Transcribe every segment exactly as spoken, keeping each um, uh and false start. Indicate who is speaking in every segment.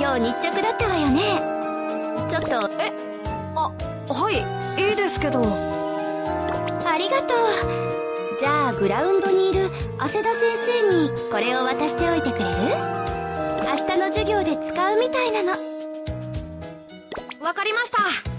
Speaker 1: 今日日直だったわよね。ちょっと。
Speaker 2: え、あ、はい、いいですけど。
Speaker 1: ありがとう。じゃあグラウンドにいる汗田先生にこれを渡しておいてくれる？明日の授業で使うみたいなの。
Speaker 2: わかりました。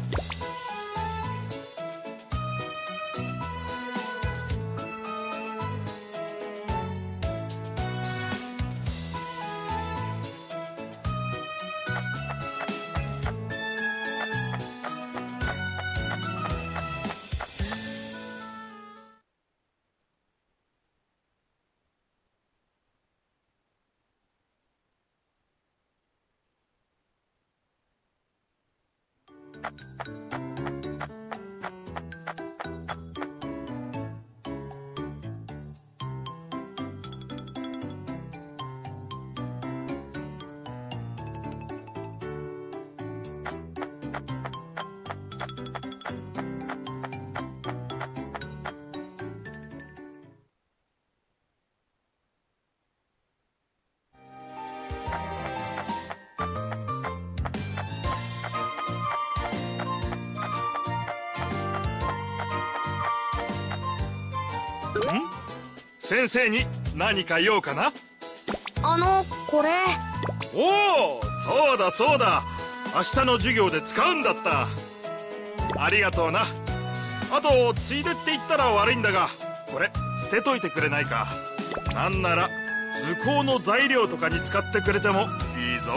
Speaker 3: 先生に何か用かな？
Speaker 2: あの、これ。
Speaker 3: おお、そうだそうだ、明日の授業で使うんだった。ありがとうな。あとついでって言ったら悪いんだが、これ捨てといてくれないか。なんなら図工の材料とかに使ってくれてもいいぞ。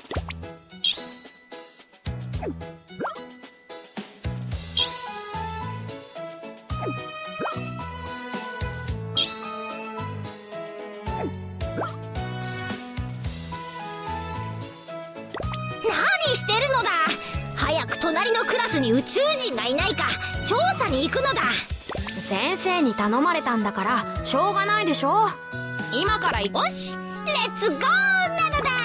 Speaker 1: 何してるのだ。早く隣のクラスに宇宙人がいないか調査に行くのだ。
Speaker 2: 先生に頼まれたんだからしょうがないでしょ。今から行こう。
Speaker 1: よし、レッツゴーなのだ。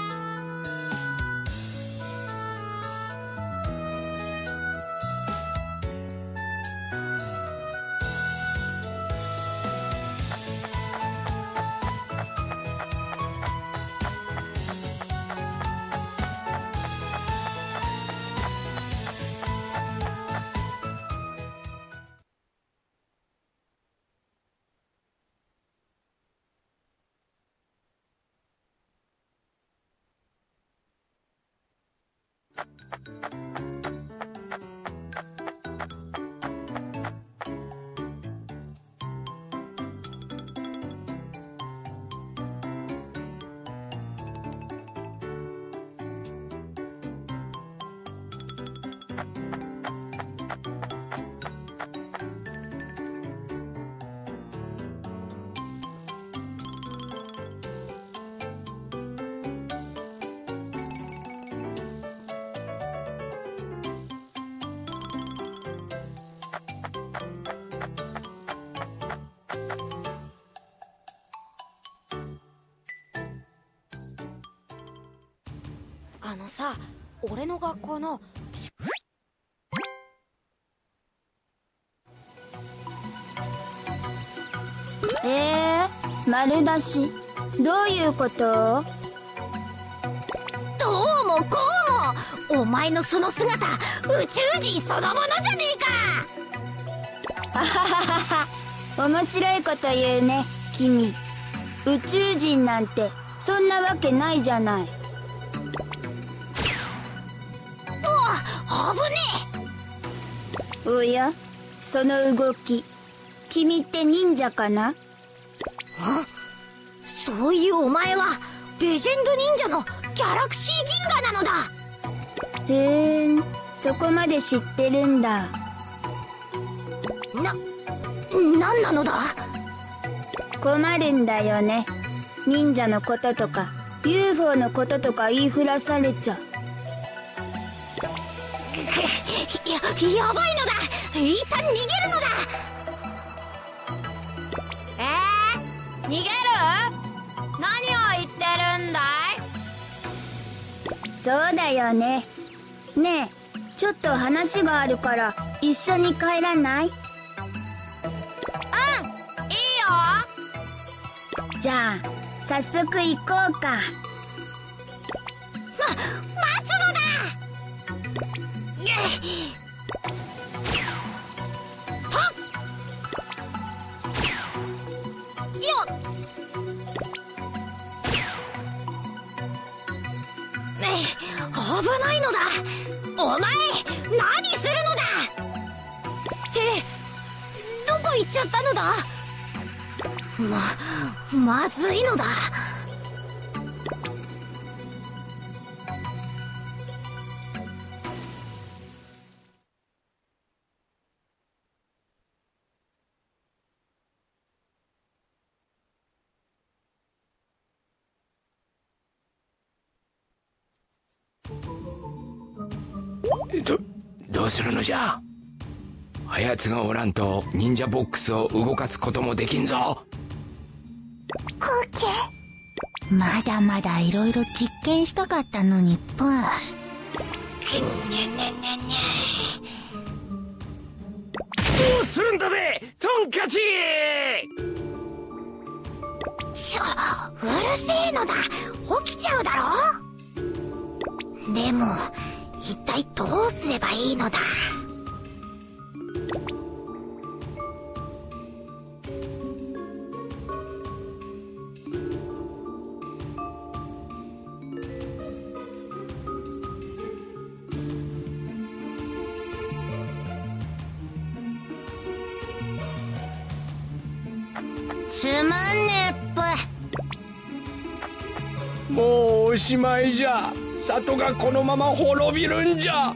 Speaker 2: あのさ、俺の学校の
Speaker 4: えー、丸出し。どういうこと？
Speaker 1: どうもこうも、お前のその姿宇宙人そのものじゃねえか。
Speaker 4: あはははは、面白いこと言うね君。宇宙人なんてそんなわけないじゃない。
Speaker 1: 危ね
Speaker 4: え。おや、その動き、君って忍者かな？
Speaker 1: あ、そういうお前はレジェンド忍者のギャラクシー銀河なのだ。
Speaker 4: へーん、そこまで知ってるんだ。
Speaker 1: な、なんなのだ？
Speaker 4: 困るんだよね。忍者のこととか ユーフォー のこととか言いふらされちゃ。
Speaker 1: や、やばいのだ。一旦逃げるのだ。
Speaker 2: えー、逃げる？何を言ってるんだい？
Speaker 4: そうだよね。ねえ、ちょっと話があるから一緒に帰らない？うん、いいよ。 じゃあ早速行こうか。
Speaker 2: 待つのだ。とよっ。危ないのだ。お前何するのだってどこ行っちゃったのだ。ままずいのだ。
Speaker 5: どどうするのじゃ。あやつがおらんと忍者ボックスを動かすこともできんぞ。
Speaker 4: コケ、まだまだいろいろ実験したかったのにぷ。
Speaker 2: くんにゃにゃにゃに
Speaker 5: どうするんだぜトンカチ。
Speaker 2: ちょうるせえのだ。起きちゃうだろ。でも一体どうすればいいのだ。
Speaker 4: つまんねえっぷ。
Speaker 5: もうおしまいじゃ。里がこのまま滅びるんじゃ。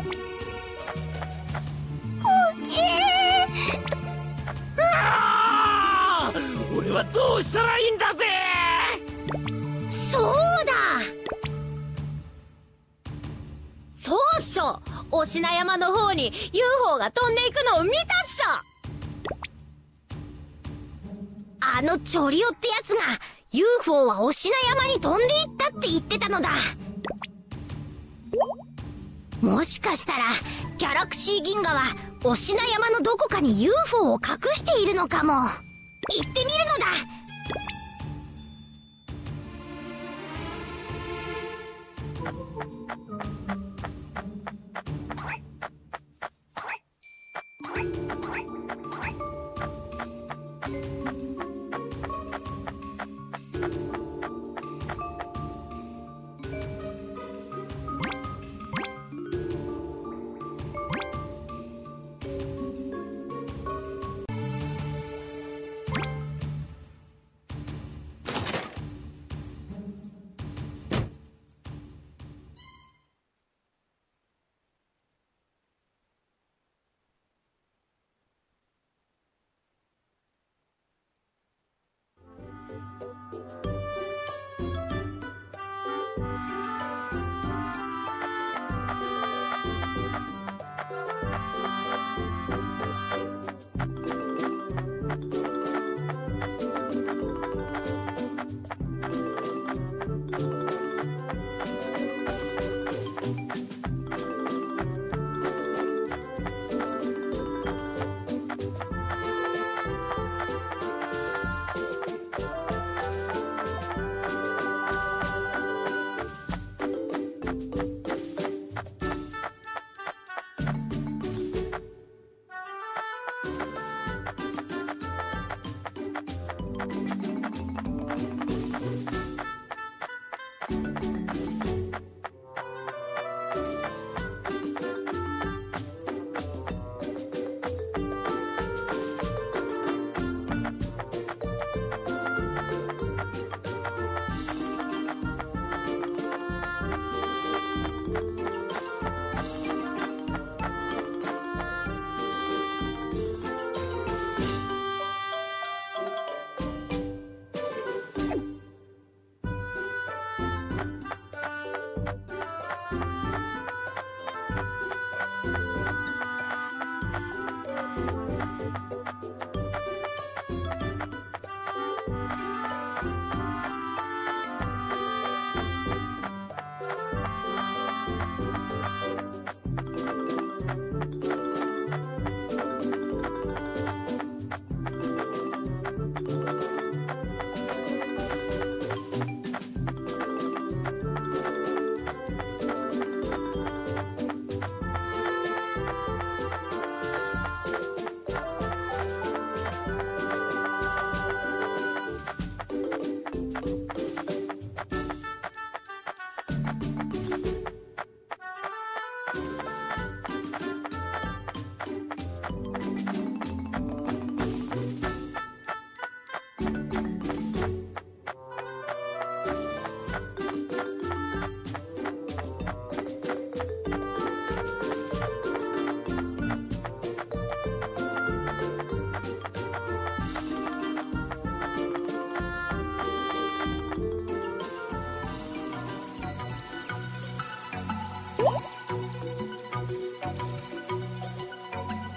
Speaker 5: ああ、俺はどうしたらいいんだぜ。
Speaker 2: そうだ。そうっしょ。おしな山の方に ユーフォー が飛んでいくのを見たっしょ。あのチョリオってやつが ユーフォー はおしな山に飛んでいったって言ってたのだ。もしかしたらギャラクシー銀河はおしな山のどこかに ユーフォー を隠しているのかも。行ってみるのだ。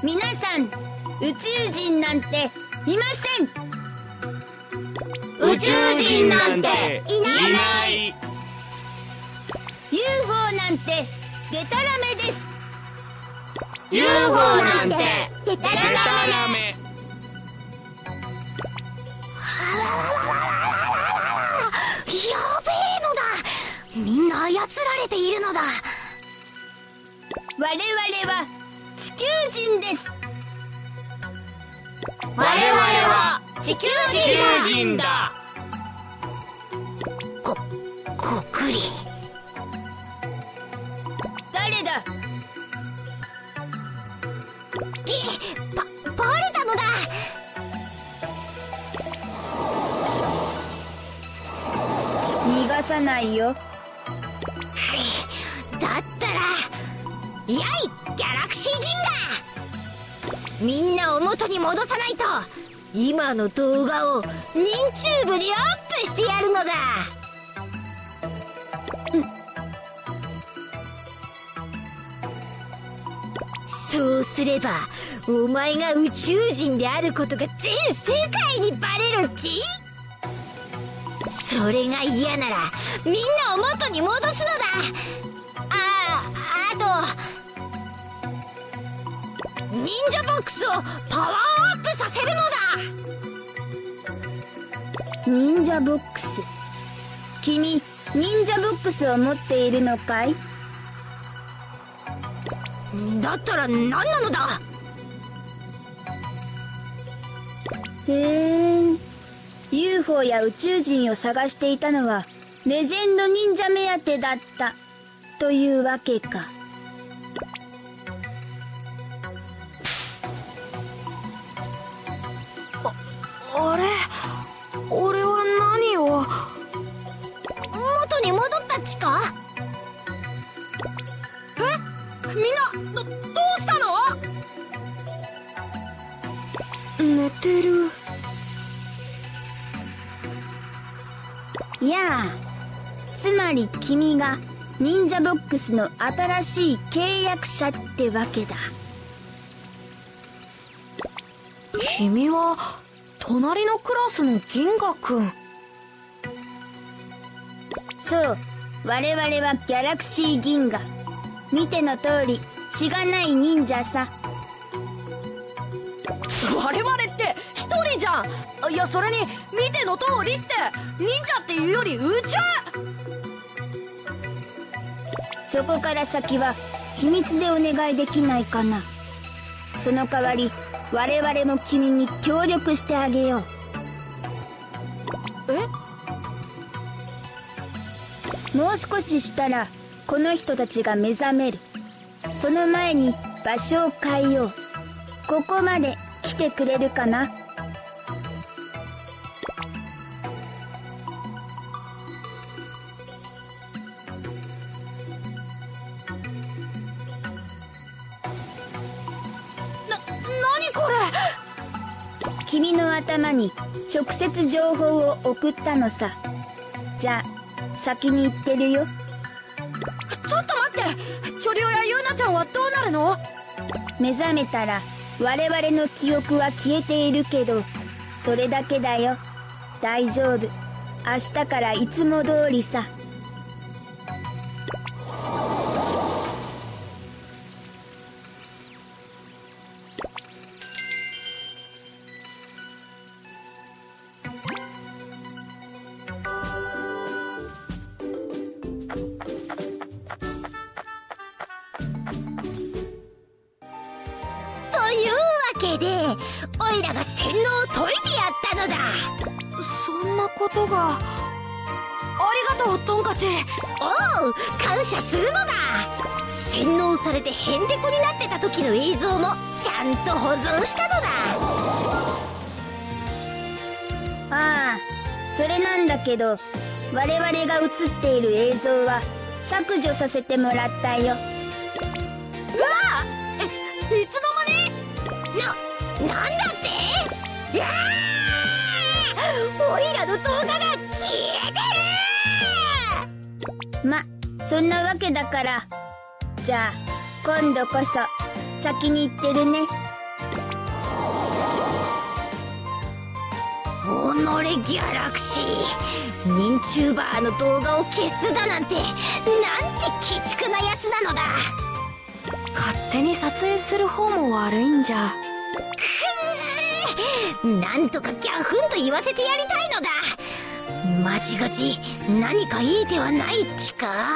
Speaker 4: 皆さん、宇宙人なんていません。
Speaker 2: 宇宙人なんていない。
Speaker 4: ユーフォー なんてデタラメです。
Speaker 2: ユーフォー なんてデタラメ。やべえのだ。みんな操られているのだ。
Speaker 4: 我々は地球人です。
Speaker 2: 我々は地球人だ。こ、こくり。
Speaker 4: 誰だ。
Speaker 2: ぎ、ば、バレたのだ。
Speaker 4: 逃がさないよ。
Speaker 2: だったら、やいギャラクシー銀河。みんなを元に戻さないと、今の動画をニンチューブにアップしてやるのだ。うん、そうすればお前が宇宙人であることが全世界にバレるっち。それが嫌ならみんなを元に戻すのだ。ああと忍者ボックスをパワーアップさせるのだ。
Speaker 4: 忍者ボックス。君、忍者ボックスを持っているのかい？
Speaker 2: だったら何なのだ。
Speaker 4: へえ、ユーフォー や宇宙人を探していたのはレジェンド忍者目当てだったというわけか。
Speaker 2: あ、あれ、俺は何を。元に戻ったっちか。え、みんなど、どうしたの。
Speaker 4: 寝てる。いやあ、つまり君が忍者ボックスの新しい契約者ってわけだ。
Speaker 2: 君は隣のクラスの銀河くん。
Speaker 4: そう、我々はギャラクシー銀河。見ての通りしがない忍者さ。
Speaker 2: 我々って一人じゃん。いや、それに見ての通りって忍者っていうより宇宙。
Speaker 4: そこから先は秘密でお願いできないかな。その代わり我々も君に協力してあげよう。
Speaker 2: え？
Speaker 4: もう少ししたらこの人たちが目覚める。その前に場所を変えよう。ここまで来てくれるかな。
Speaker 2: な、何これ。
Speaker 4: 君の頭に直接情報を送ったのさ。じゃあ先に行ってるよ。
Speaker 2: ちょっと待って、チョリオやユーナちゃんはどうなるの。
Speaker 4: 目覚めたら我々の記憶は消えているけど、それだけだよ。大丈夫。明日からいつも通りさ。
Speaker 2: というわけでオイラが洗脳を解いてやったのだ。そんなことが。ありがとうトンカチ。おう、感謝するのだ。洗脳されてヘンテコになってた時の映像もちゃんと保存したのだ。
Speaker 4: ああ、それなんだけど我々が映っている映像は削除させてもらったよ。
Speaker 2: うわえ、いつの間に。な、なんだって。いやー、オイラの動画が消えてる。
Speaker 4: ま、そんなわけだから、じゃあ今度こそ先に行ってるね。
Speaker 2: モレギャラクシー、ニンチューバーの動画を消すだなんて、なんて鬼畜なやつなのだ。
Speaker 1: 勝手に撮影する方も悪いんじゃ。
Speaker 2: くー、なんとかギャフンと言わせてやりたいのだ。マジガジ、何かいい手はないっちか。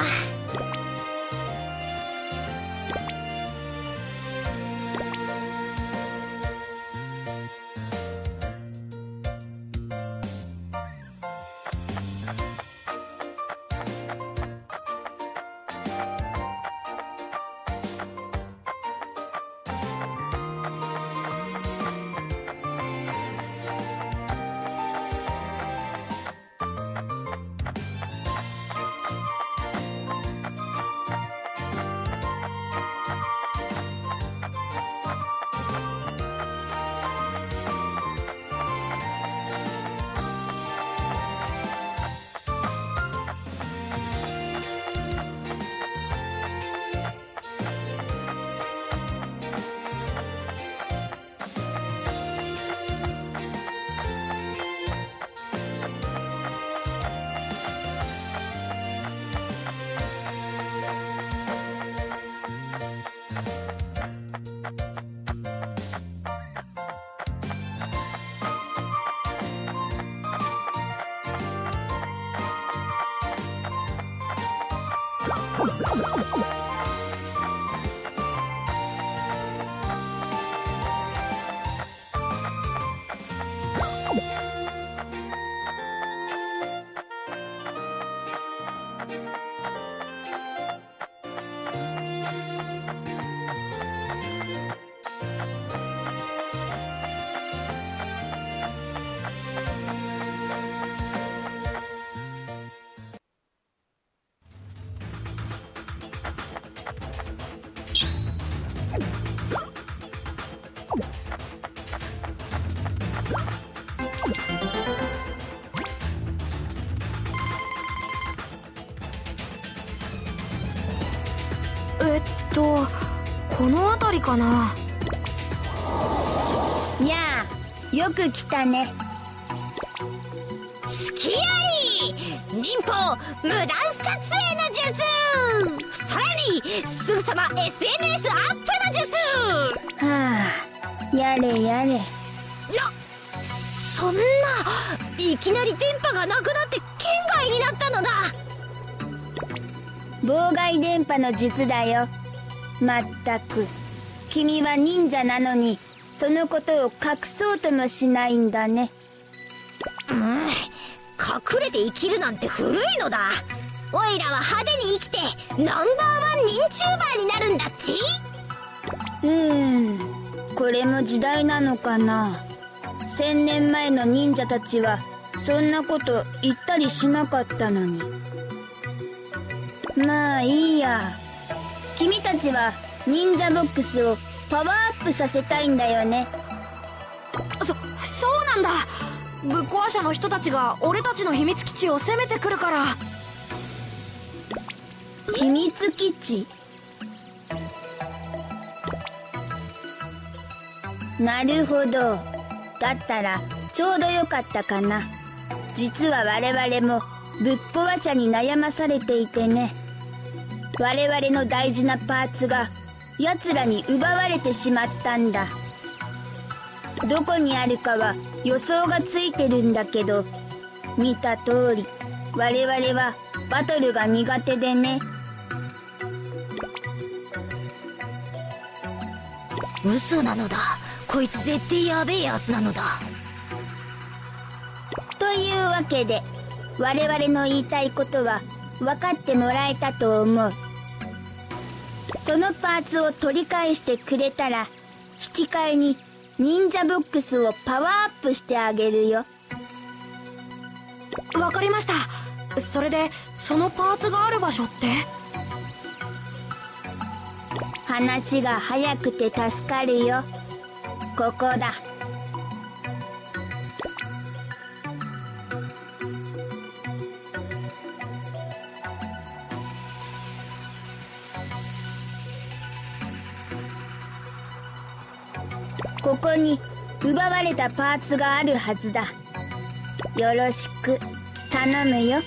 Speaker 1: えっとこの辺りかな。
Speaker 4: やあ、よく来たね。
Speaker 2: スキアリー、忍法無断撮影の術、さらにすぐさま エスエヌエス アップの術。
Speaker 4: はあ、やれやれ。
Speaker 2: な、そんな、いきなり電波がなくなって圏外になったのだ。
Speaker 4: 妨害電波の術だよ。まったく、君は忍者なのにそのことを隠そうともしないんだね。
Speaker 2: うん、隠れて生きるなんて古いのだ。おいらは派手に生きてナンバーワン忍チューバーになるんだっち。
Speaker 4: うーん、これも時代なのかな。千年前の忍者たちはそんなこと言ったりしなかったのに。まあいいや。君たちは忍者ボックスをパワーアップさせたいんだよね。
Speaker 1: そそうなんだ。ぶっ壊者の人たちが俺たちの秘密基地を攻めてくるから。
Speaker 4: 秘密基地？なるほど。だったらちょうどよかったかな。実は我々もぶっ壊者に悩まされていてね。我々の大事なパーツが奴らに奪われてしまったんだ。どこにあるかは予想がついてるんだけど、見た通り我々はバトルが苦手でね。
Speaker 2: 嘘なのだ。こいつ絶対やべえやつなのだ。
Speaker 4: というわけで我々の言いたいことは分かってもらえたと思う。そのパーツを取り返してくれたら引き換えに忍者ボックスをパワーアップしてあげるよ。
Speaker 1: わかりました。それでそのパーツがある場所って？
Speaker 4: 話が早くて助かるよ。ここだ。ここに奪われたパーツがあるはずだ。 よろしく頼むよ。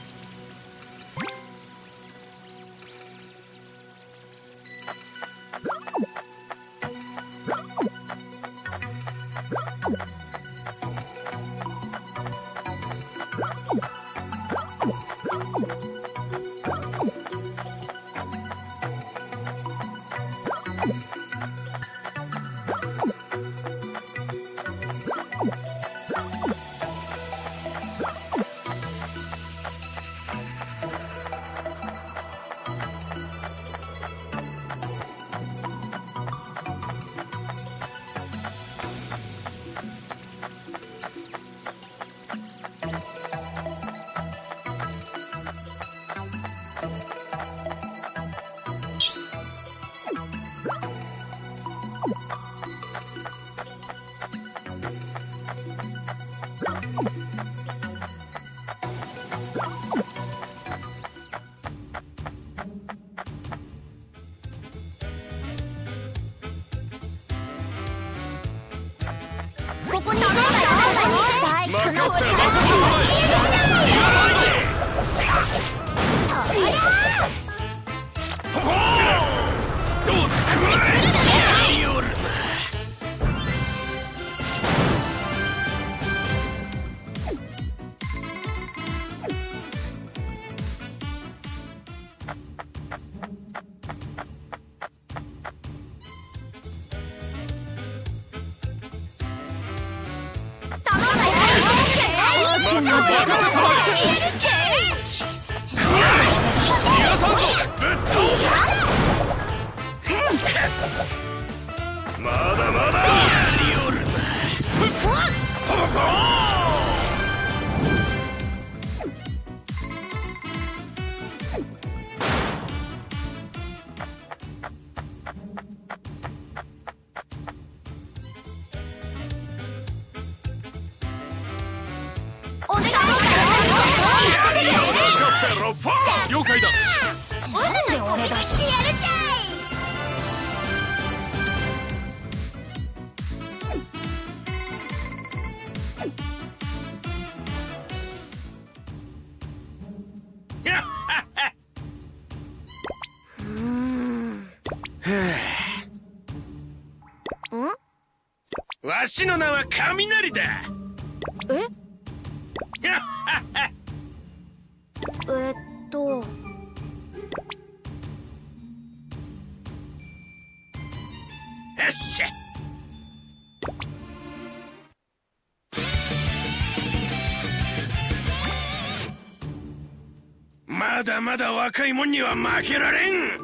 Speaker 2: ここに頼んだよ。
Speaker 3: 任せ任せまだまだ
Speaker 2: お願い。
Speaker 3: 了解だ。
Speaker 2: なんで俺だし。やるじゃい。
Speaker 3: わしの名は雷だ。
Speaker 2: ええっと
Speaker 3: よっしゃ。まだまだ若いもんには負けられん。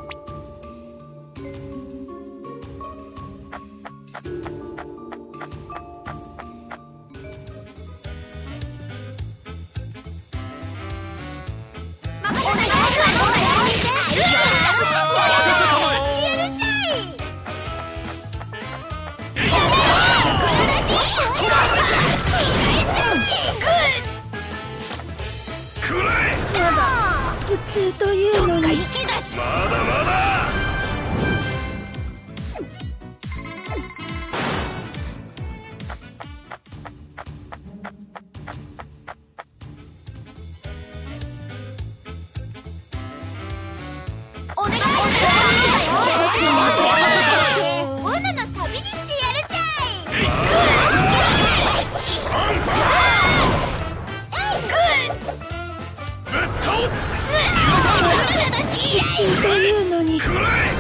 Speaker 4: 途中というのに。
Speaker 3: まだまだ。
Speaker 2: お願い。女のサビにしてやるじゃ
Speaker 3: ぶっ倒す。
Speaker 4: 途中というのに。
Speaker 3: くらえ。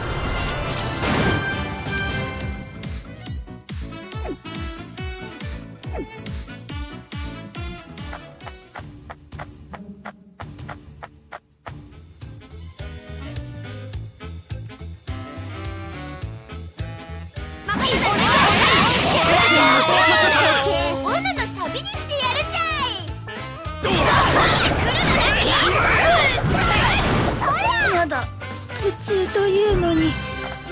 Speaker 2: 女のサビにしてやるじゃい。
Speaker 4: まだ途中というのに。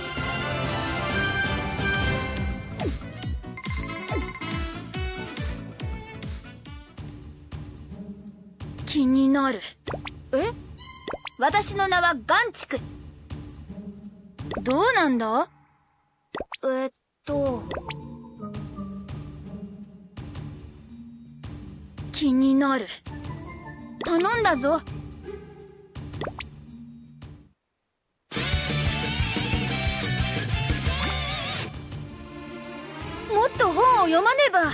Speaker 4: 気になる。え？私の名はガンチク。どうなんだ？
Speaker 2: えっと
Speaker 4: 気になる。頼んだぞ。もっと本を読まねば。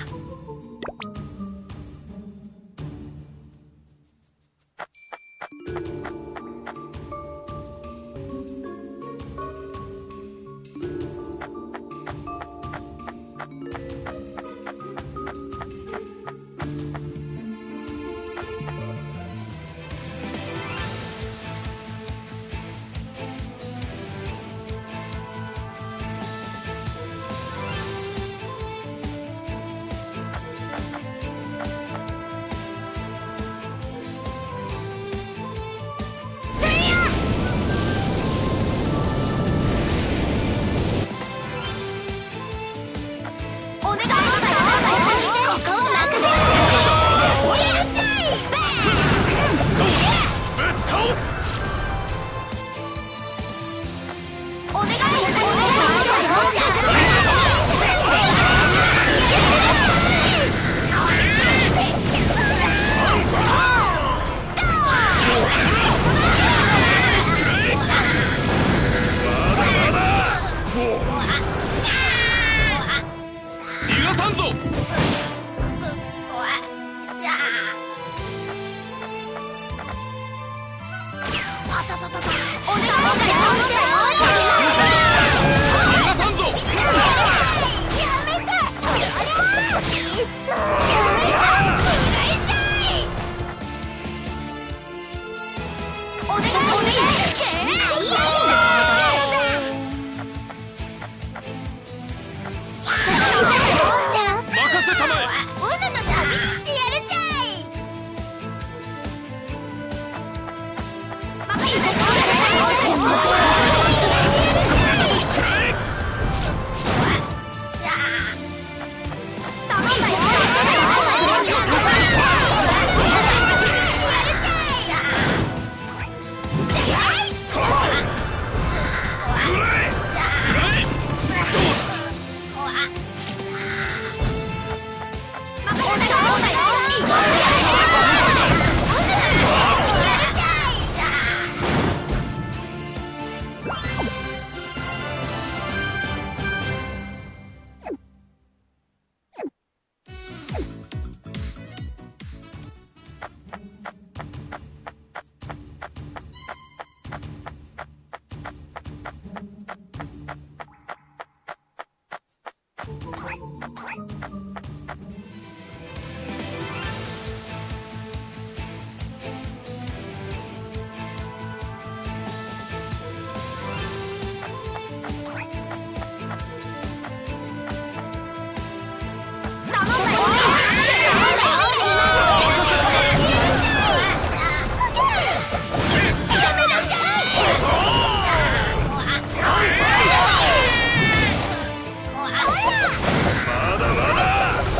Speaker 3: まだまだ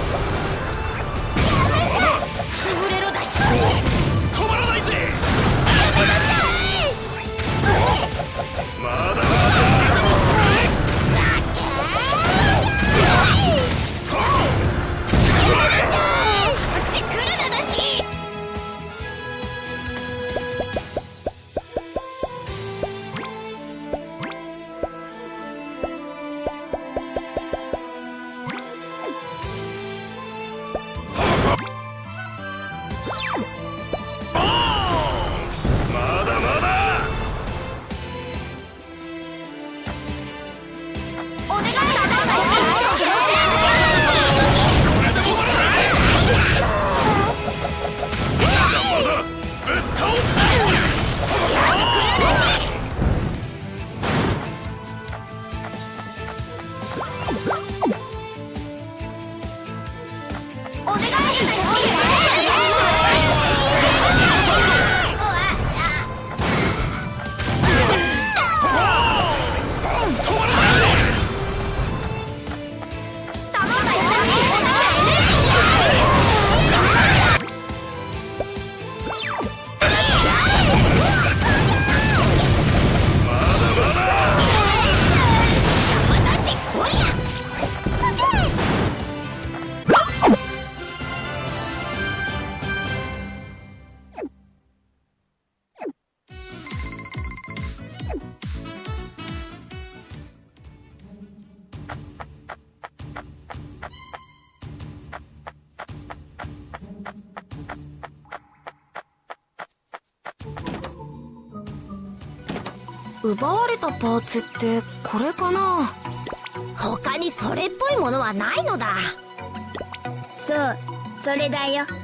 Speaker 2: 奪われたパーツってこれかな。
Speaker 1: 他にそれっぽいものはないのだ。
Speaker 4: そう、それだよ。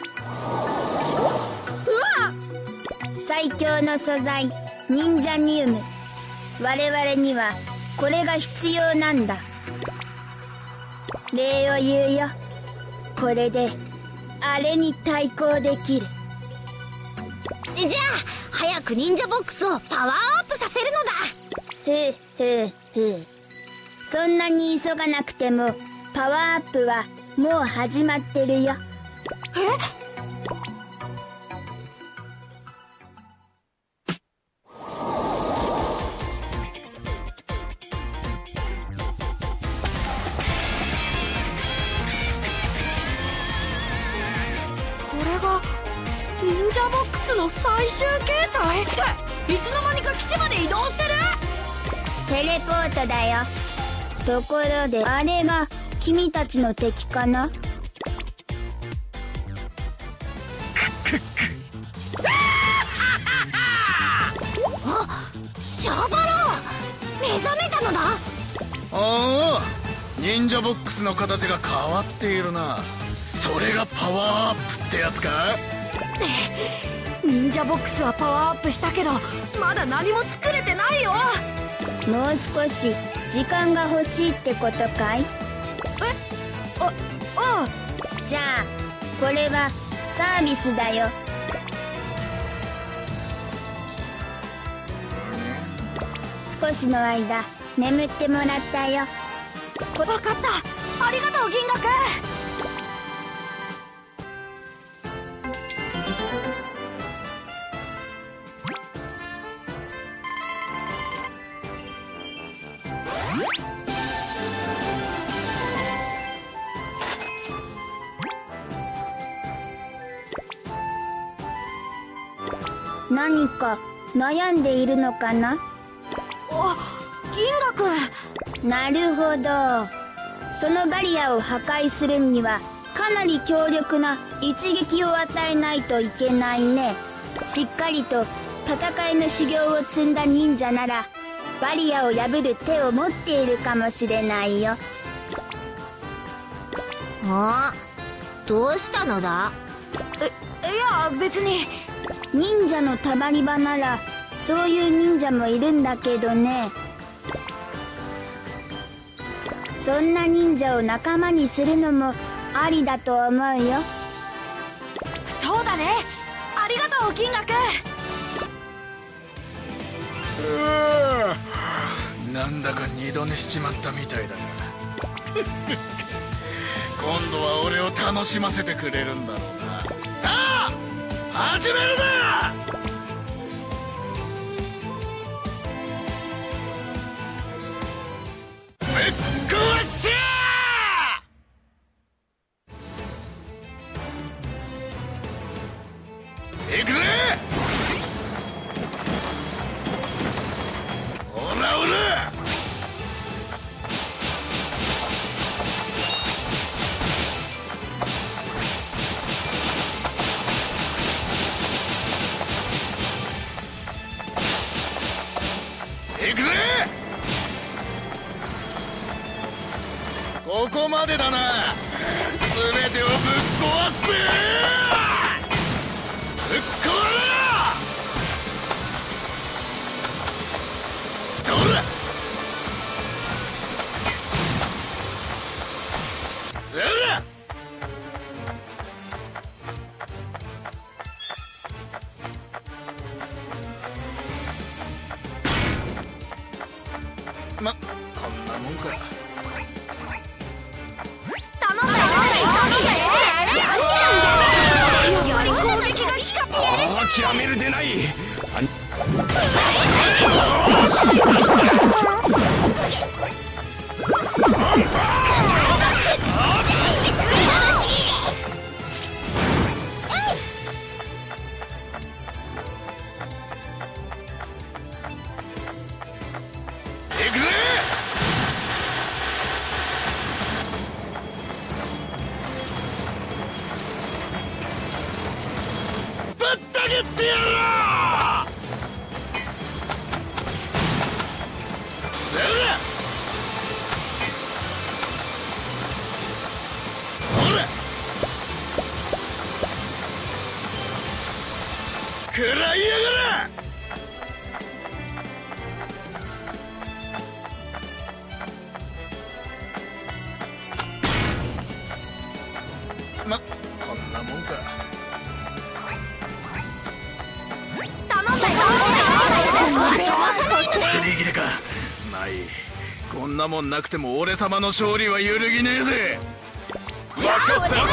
Speaker 4: 最強の素材、忍者ニウム。我々にはこれが必要なんだ。礼を言うよ。これであれに対抗できる。
Speaker 1: じゃあ早く忍者ボックスをパワーアップさせるのだ。
Speaker 4: ふうふうふう。そんなに急がなくてもパワーアップはもう始まってるよ。
Speaker 2: え？忍者ボックスの最終形態っていつの間にか基地まで移動してる。
Speaker 4: テレポートだよ。ところであれが君たちの敵かな。
Speaker 1: あ、シャバロー、目覚めたのだ。
Speaker 6: ああ、忍者ボックスの形が変わっているな。それがパワーアップってやつか。
Speaker 2: 忍者ボックスはパワーアップしたけどまだ何も作れてないよ。
Speaker 4: もう少し時間が欲しいってことかい？え？
Speaker 2: あ、うん。
Speaker 4: じゃあこれはサービスだよ。少しの間眠ってもらったよ。
Speaker 2: 分かった。ありがとう銀河くん。
Speaker 4: 何か悩んでいるのかな？
Speaker 2: あ、銀河くん。
Speaker 4: なるほど。そのバリアを破壊するにはかなり強力な一撃を与えないといけないね。しっかりと戦いの修行を積んだ忍者ならバリアを破る手を持っているかもしれないよ。
Speaker 1: あ、どうしたのだ？
Speaker 2: え、いや別に。
Speaker 4: 忍者のたまり場ならそういう忍者もいるんだけどね。そんな忍者を仲間にするのもありだと思うよ。
Speaker 2: そうだね。ありがとう銀河く
Speaker 6: ん。なんだか二度寝しちまったみたいだが今度は俺を楽しませてくれるんだろうな。さあ始めるぞ。ぶっ壊しゃー。行くぜ。オラオラ。行くぜ。ここまでだな。全てをぶっ壊す。ぶっ壊れ。どうだ。そら。ま、こんなもんか。
Speaker 2: 頼んだよ。じゃんじゃん。やっぱり攻撃が効かってやるんだ。
Speaker 5: 諦めるでない。
Speaker 6: ぶった切ってやろう。 食らいやがれ。ま、こんなもんか。
Speaker 2: 頼んだよ頼んだよ。
Speaker 6: ギリギリか。まあいい。こんなもんなくても俺様の勝利は揺るぎねえぜ。任せろ。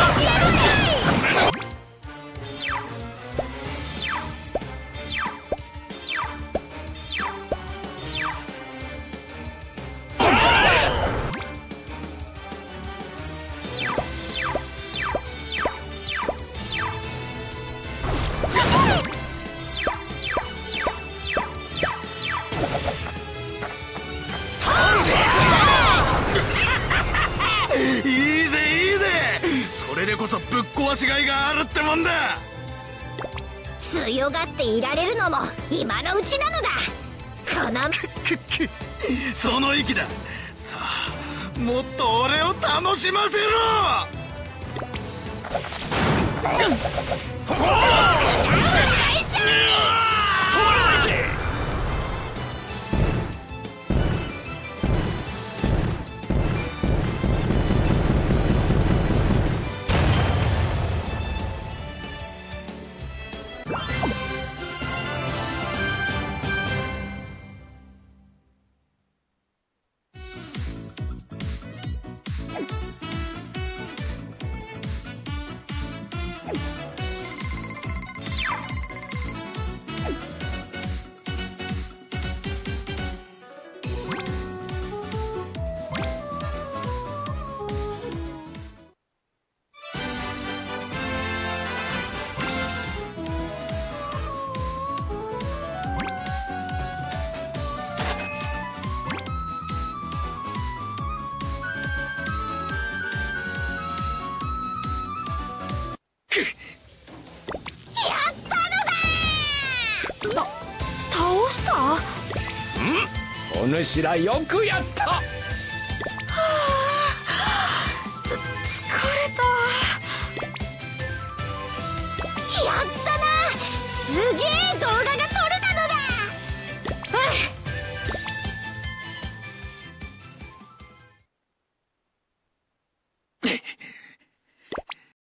Speaker 6: いいぜいいぜ。それでこそぶっ壊しがいがあるってもんだ。
Speaker 2: 強がっていられるのも今のうちなのだ。この
Speaker 6: その息だ。さあもっと俺を楽しませろ。
Speaker 5: お主らよくやった。
Speaker 2: はあ